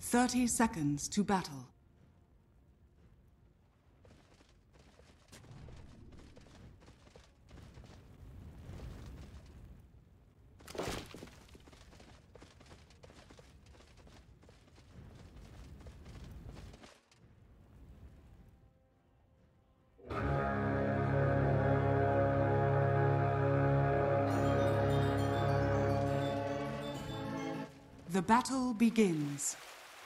30 seconds to battle. The battle begins.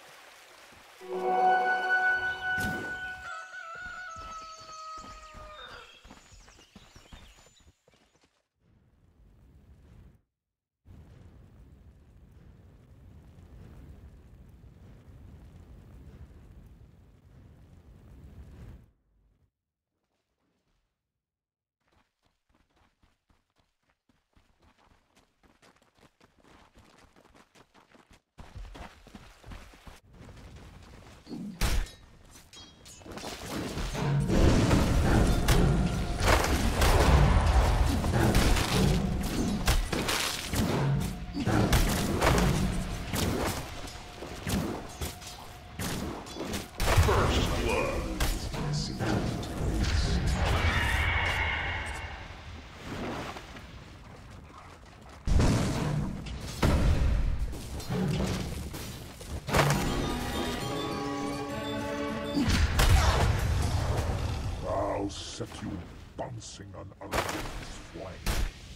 I'll set you bouncing on Argon's flank.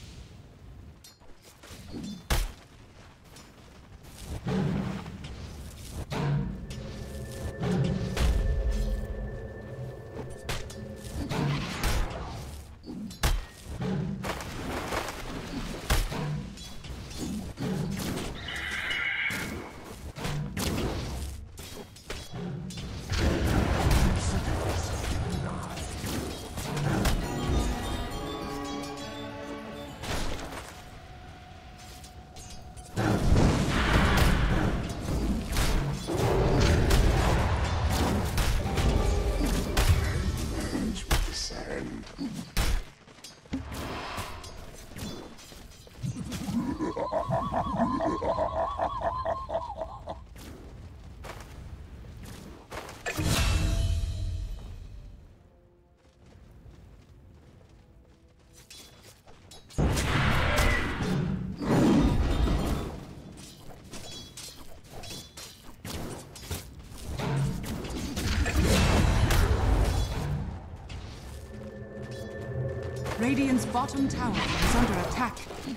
Radiant's bottom tower is under attack.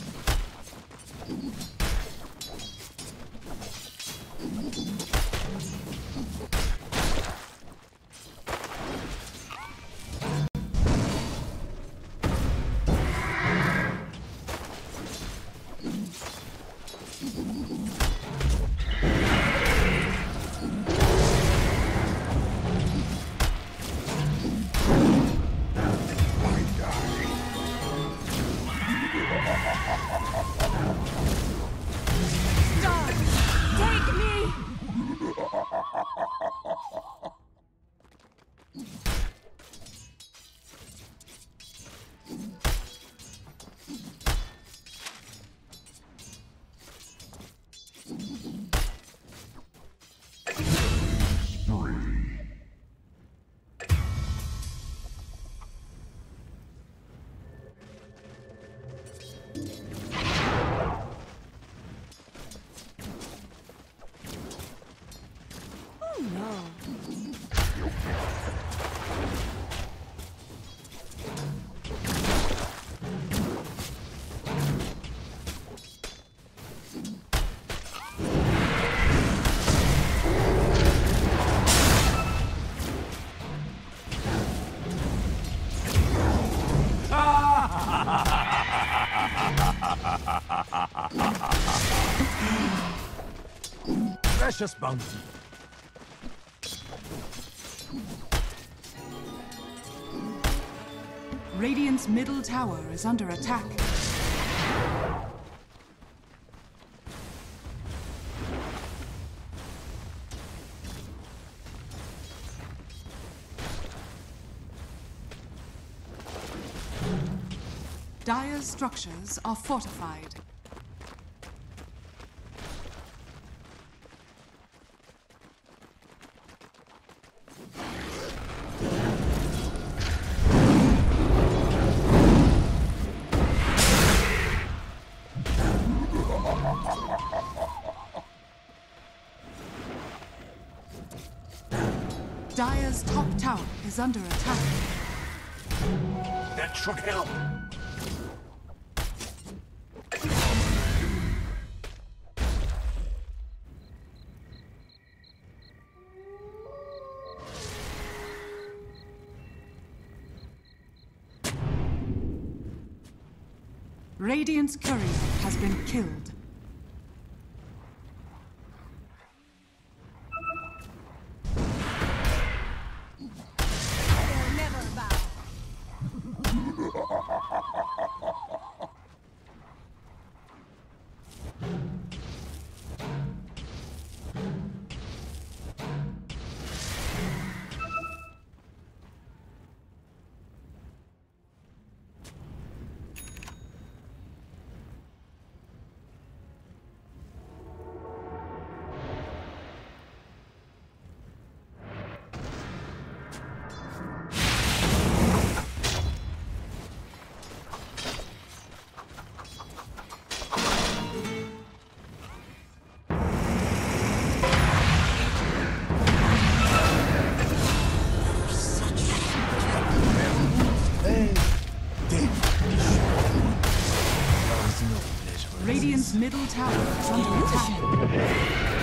Precious bounty. Radiant's middle tower is under attack. Dire's structures are fortified. is under attack. That should help. Radiant's courier has been killed. They'll never bow. Radiant's middle tower is under attack.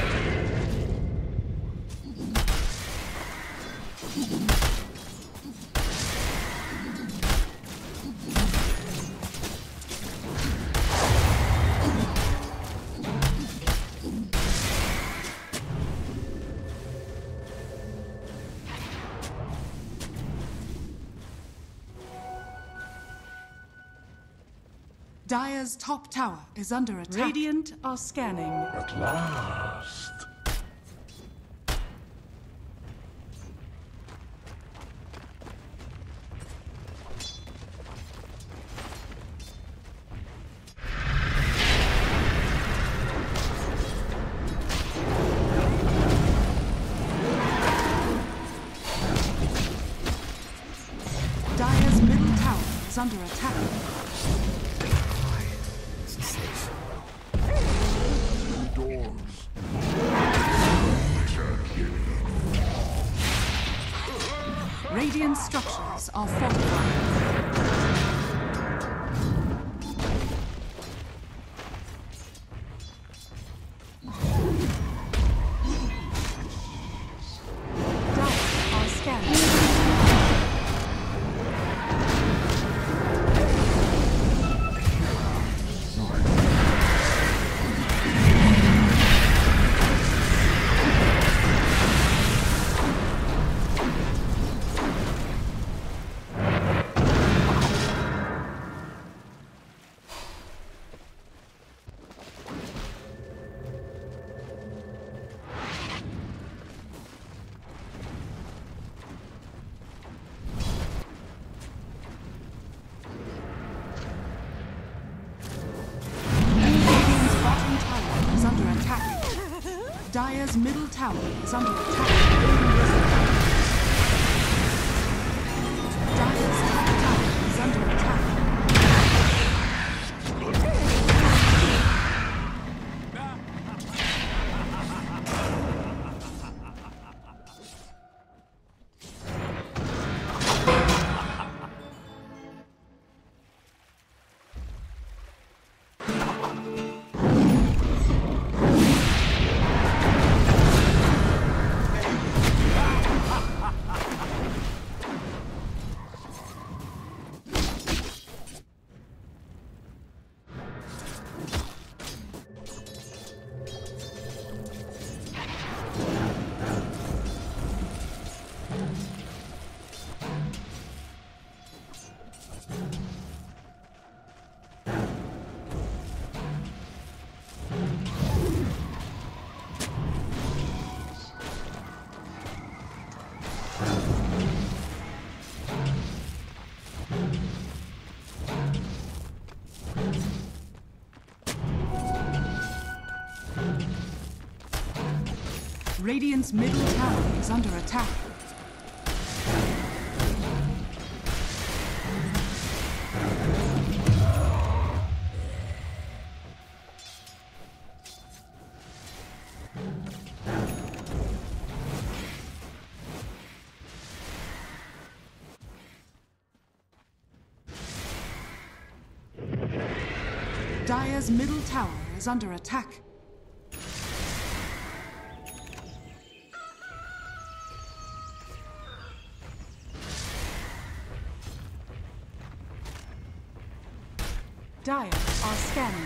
Dire's top tower is under attack. Radiant are scanning. At last. Dire's middle tower is under attack. Doors. Radiant structures are fortified. Dire are scanning. Dire's middle tower is under attack. Dire's top tower is under attack. Radiant's middle tower is under attack. Dire's middle tower is under attack. Dire are scanning.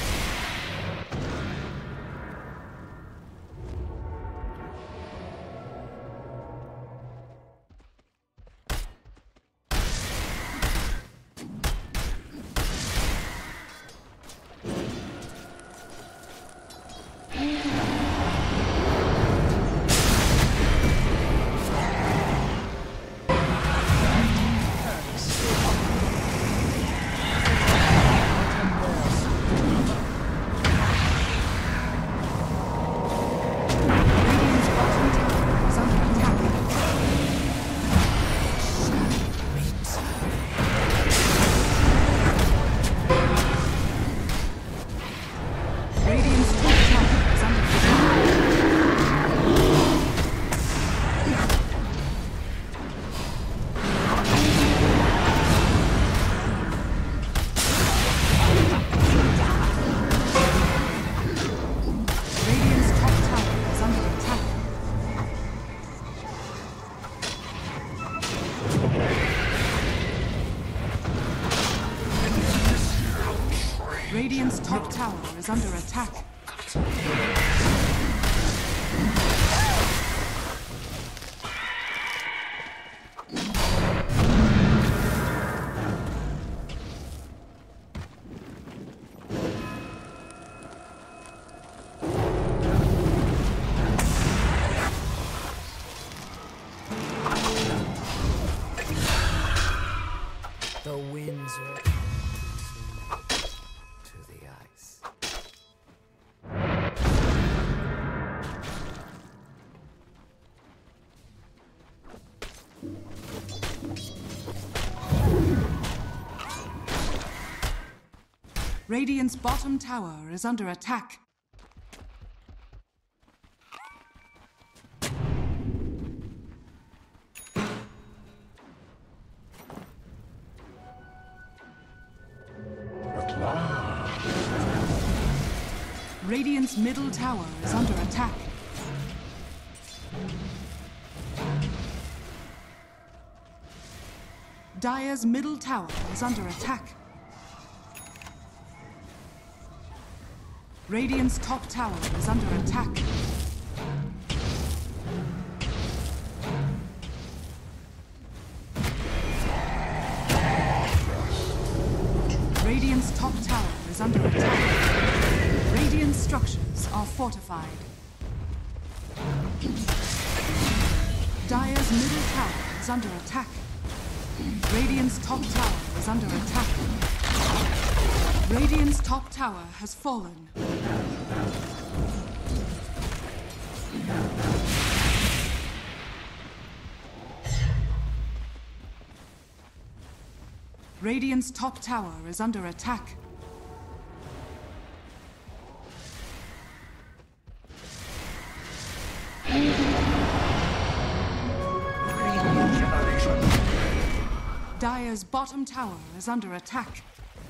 Radiant's top tower is under attack. The winds are to the ice. Radiant's bottom tower is under attack. At last. Radiant's middle tower is under attack. Dire's middle tower is under attack. Radiant's top tower is under attack. Radiant's top tower is under attack. Radiant structures are fortified. Dire's middle tower is under attack. Radiant's top tower is under attack. Radiant's top tower has fallen. Radiant's top tower is under attack. Dire's bottom tower is under attack.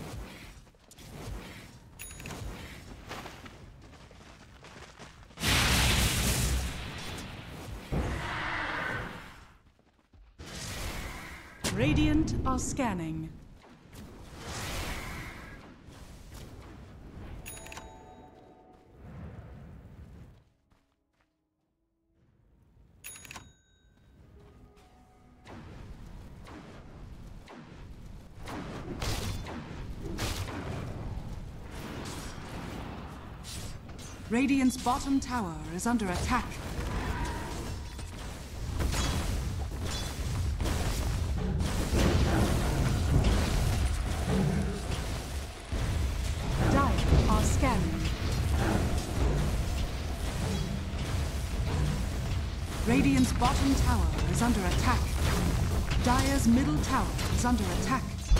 Radiant are scanning. Radiant's bottom tower is under attack. Dire are scanning. Radiant's bottom tower is under attack. Dire's middle tower is under attack.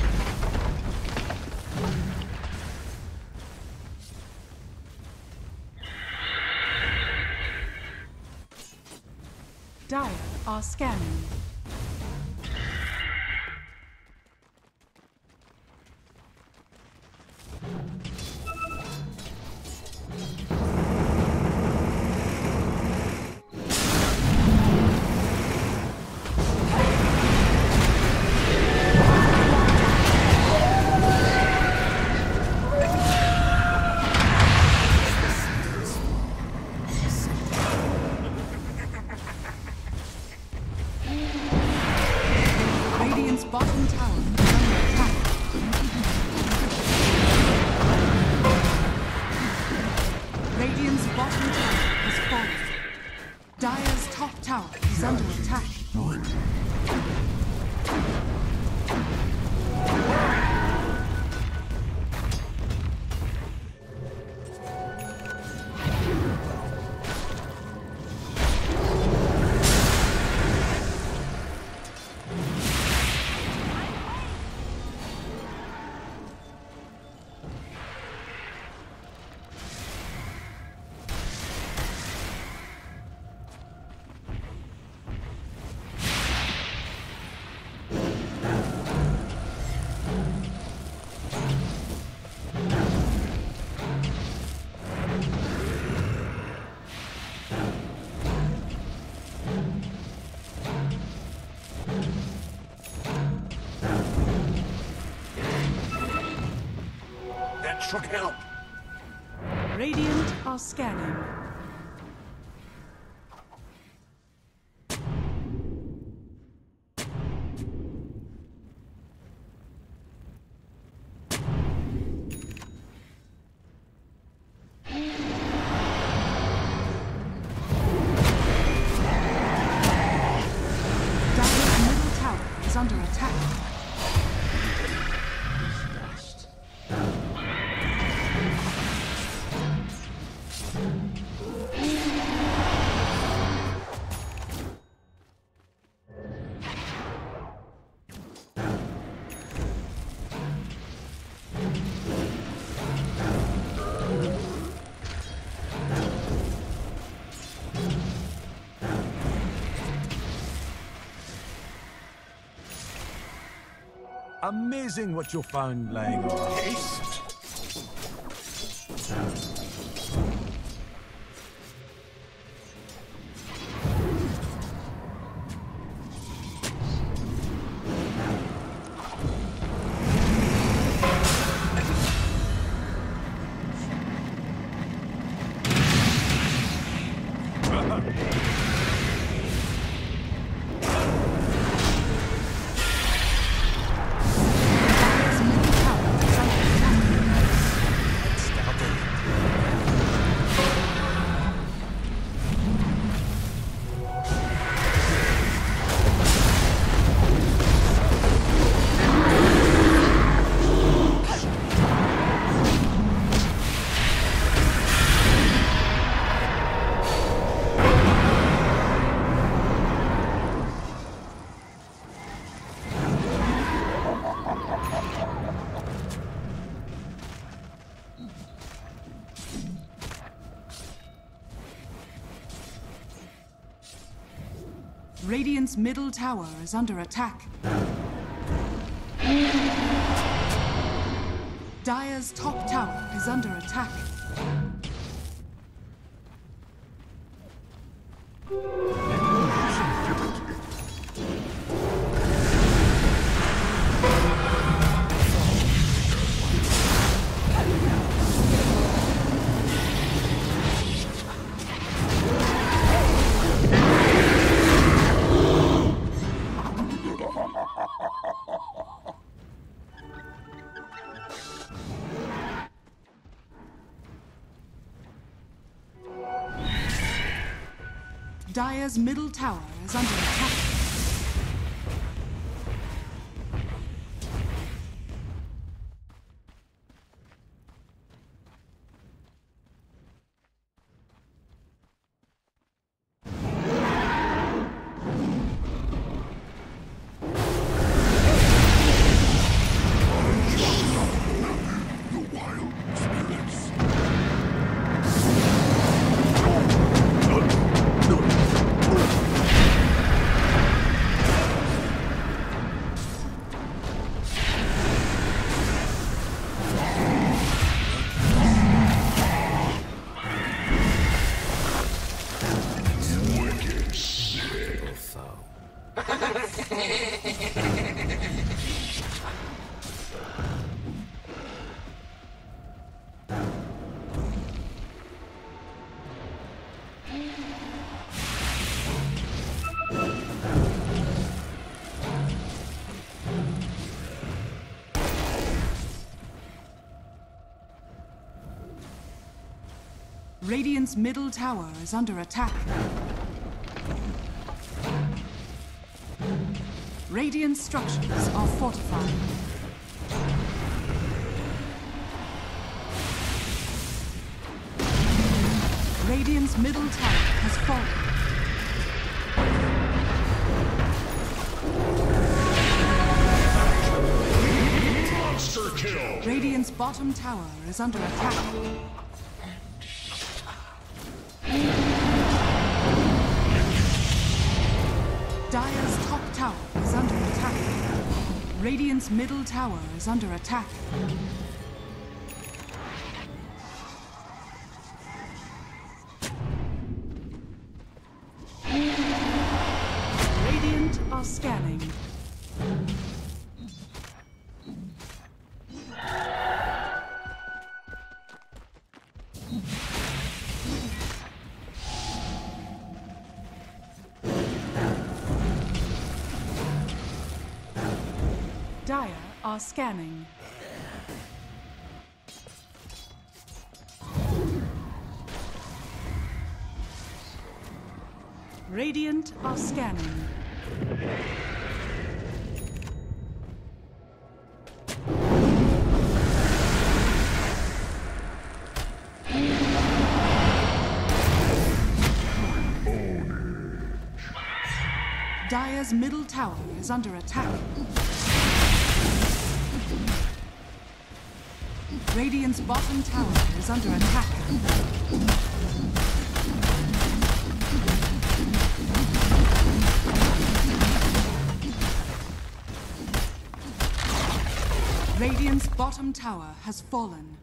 Dire are scanning. bottom tower is under attack. Radiant's bottom tower has fallen. Dire's top tower is under attack. That should help. Radiant are scanning. Dire's middle tower is under attack. Amazing what you found lying around. Haste. Dire's middle tower is under attack. Radiant's middle tower is under attack. Dire's top tower is under attack. Dire's middle tower is under attack. The wild spirits. Radiant's middle tower is under attack. Radiant structures are fortified. Radiant's middle tower has fallen. Monster kill! Radiant's bottom tower is under attack. Dire's top tower is under attack. Radiant's middle tower is under attack. Radiant are scanning. Dire are scanning. Radiant are scanning. Dire's middle tower is under attack. Radiant's bottom tower is under attack. Radiant's bottom tower has fallen.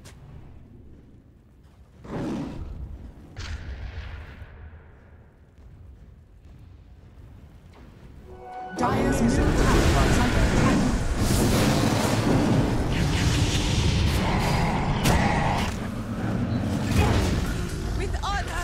Dire's middle tower is under attack. With honor!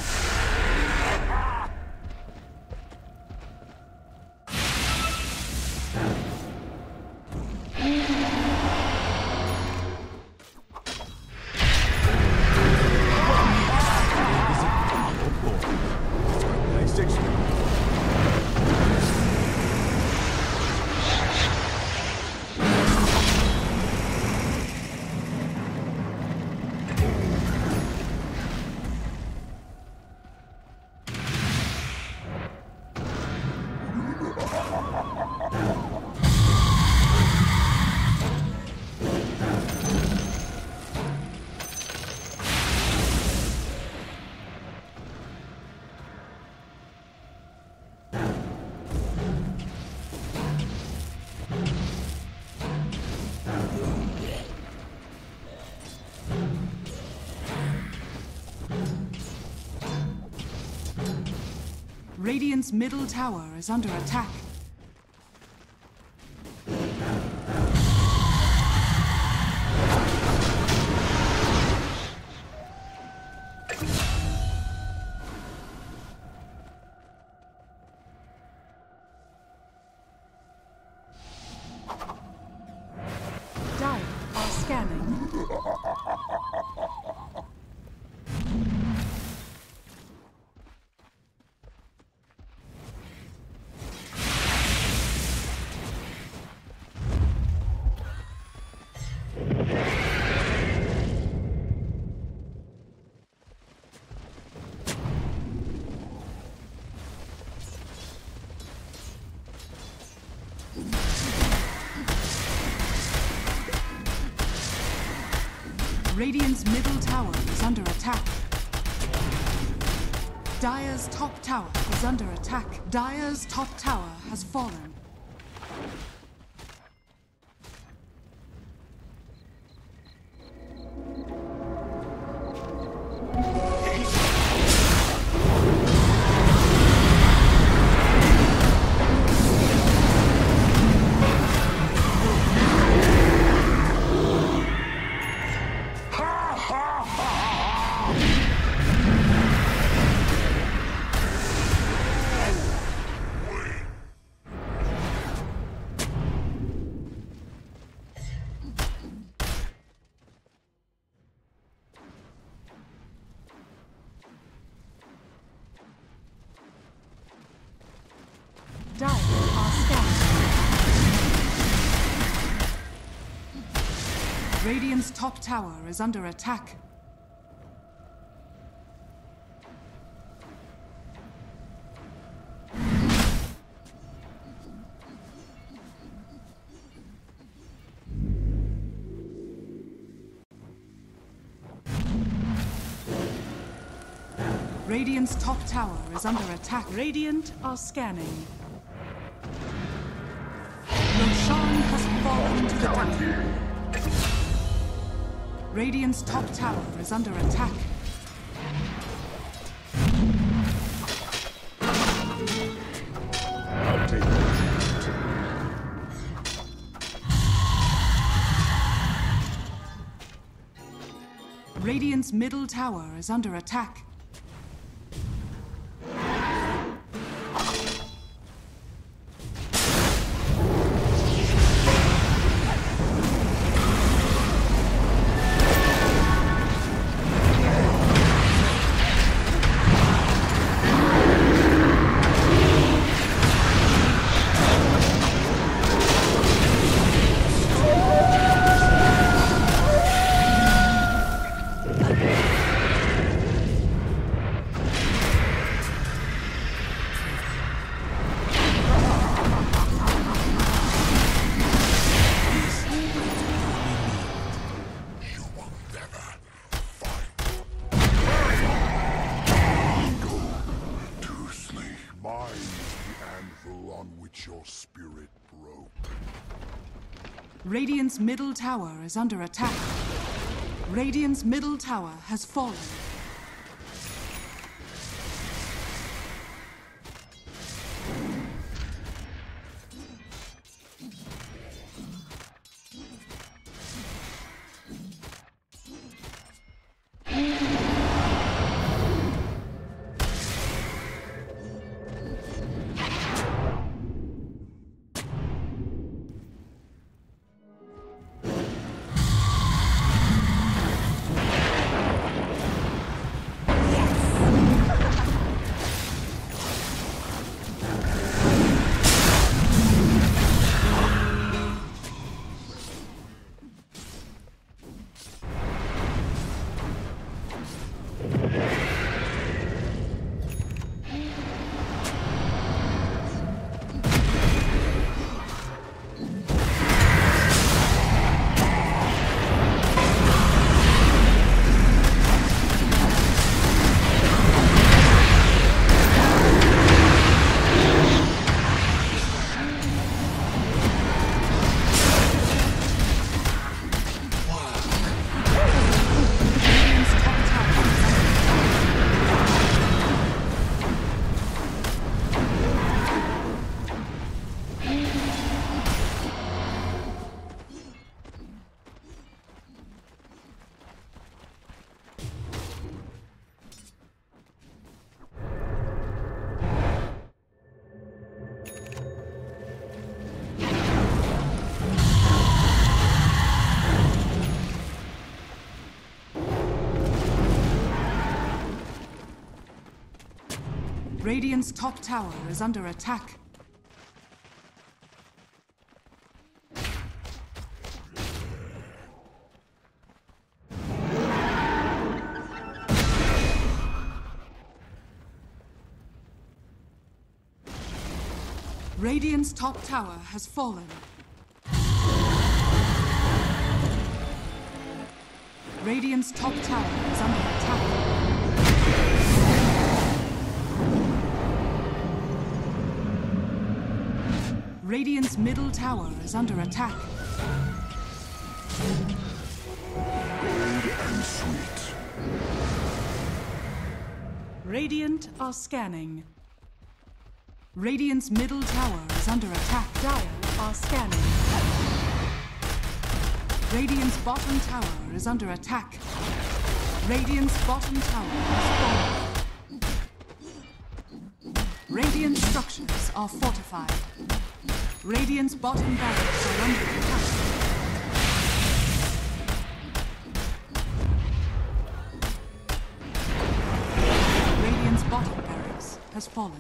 Radiant's middle tower is under attack. Dire are scanning. Radiant's middle tower is under attack. Dire's top tower is under attack. Dire's top tower has fallen. Radiant's top tower is under attack. Radiant's top tower is under attack. Radiant are scanning. Roshan has fallen to the ground. Radiant's top tower is under attack. I'll take that. Radiant's middle tower is under attack. Radiant's middle tower is under attack. Radiant's middle tower has fallen. Radiant's top tower is under attack. Radiant's top tower has fallen. Radiant's top tower is under attack. Radiant's middle tower is under attack. Gold and sweet. Radiant are scanning. Radiant's middle tower is under attack. Dire are scanning. Radiant's bottom tower is under attack. Radiant's bottom tower has fallen. Radiant structures are fortified. Radiant's bottom barracks are under attack. Radiant's bottom barracks has fallen.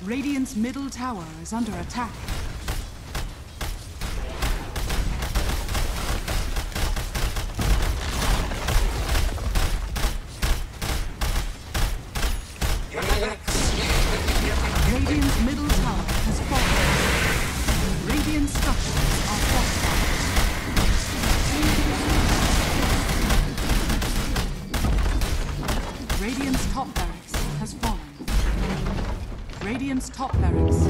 Radiant's middle tower is under attack. Radiant's middle tower has fallen. Radiant structures are fortified. Radiant's top barracks has fallen. Radiant's top barracks